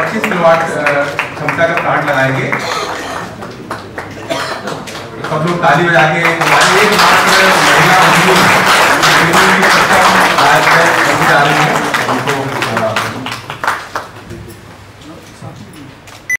25 kilowatt क्षमता का plant लगाएंगे। सब लोग ताली बजा के, एकमात्र महिला